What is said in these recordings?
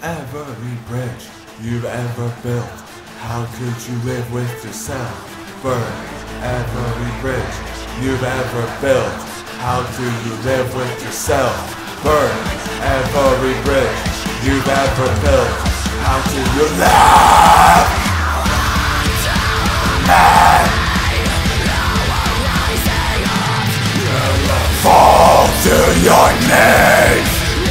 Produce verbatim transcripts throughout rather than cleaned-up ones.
every bridge you've ever built. How could you live with yourself? Burn every bridge you've ever built. How do you live with yourself? Burn every bridge you've ever built. How do you live? Man, fall to your knees.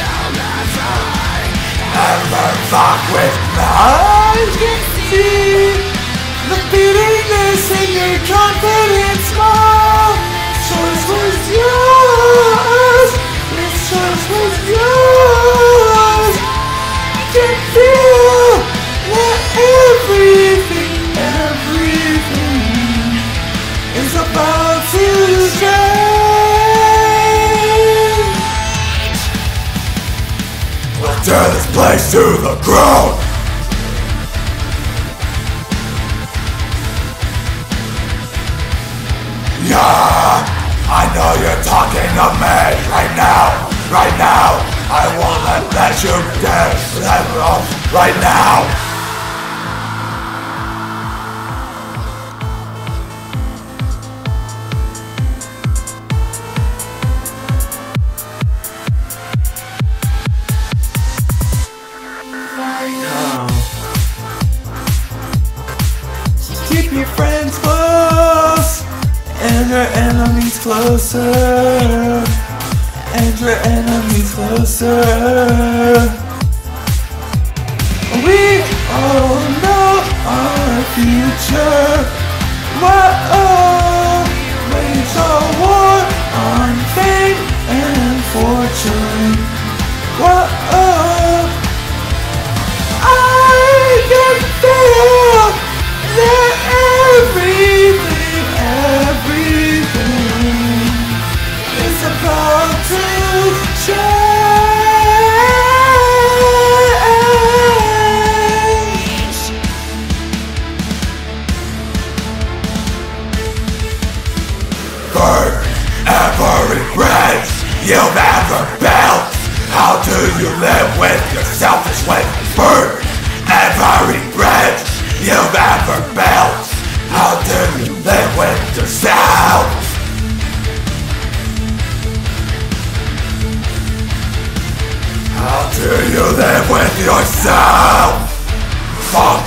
Never fuck with me. I can see the bitterness in your confidence smile. Choice was yours. This choice was yours. I can feel that everything, everything is about to change. We'll tear this place to the ground. Yeah, I know you're talking to me right now, right now. I won't let, let you down, right now. Keep your friends close and your enemies closer, and your enemies closer. We all know our future. Whoa, wage a war on fame and fortune. Whoa, I can feel that everything, everything is about to change. Burn every bridge you've ever built. How do you live with yourself? Is when you burn every bridge you've ever built. How do you live with yourself? How do you live with yourself? Fuck.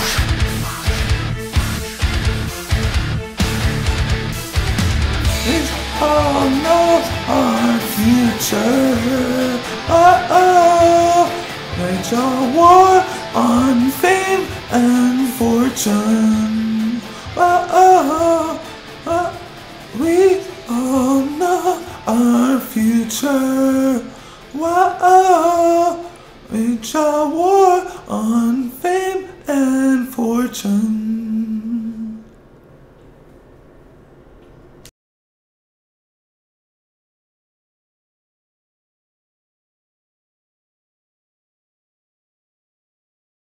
It's all know our future. Uh-oh. Wage a war on fame and fortune. Uh-oh. Uh, we all know our future. Whoa, wage a war on fame and fortune.